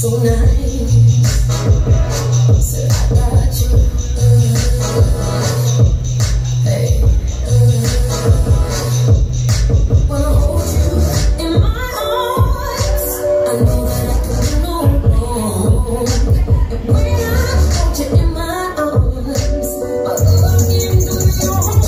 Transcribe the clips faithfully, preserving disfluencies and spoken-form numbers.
so nice. Said I got you. Hey. When I hold you in my arms, I know that I can do no wrong. And when I hold you in my arms, I look into your heart.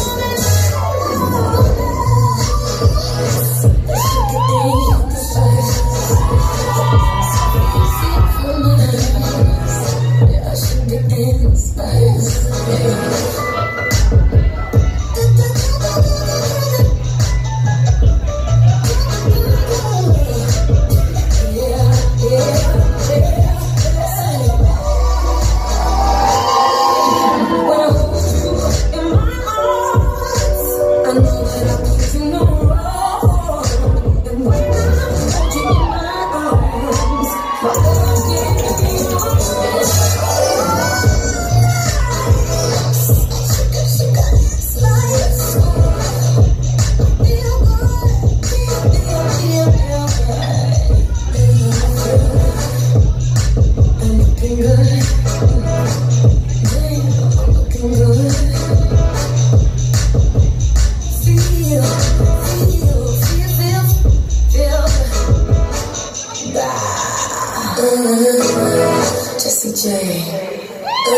Jessie J. Uh,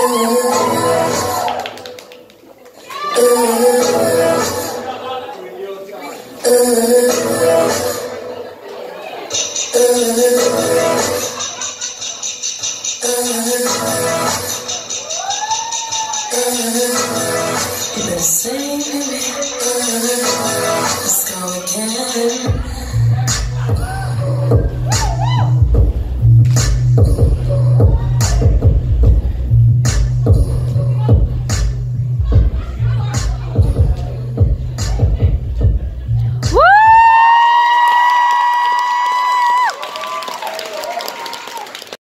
uh, uh, You better sing, baby. Let's go again.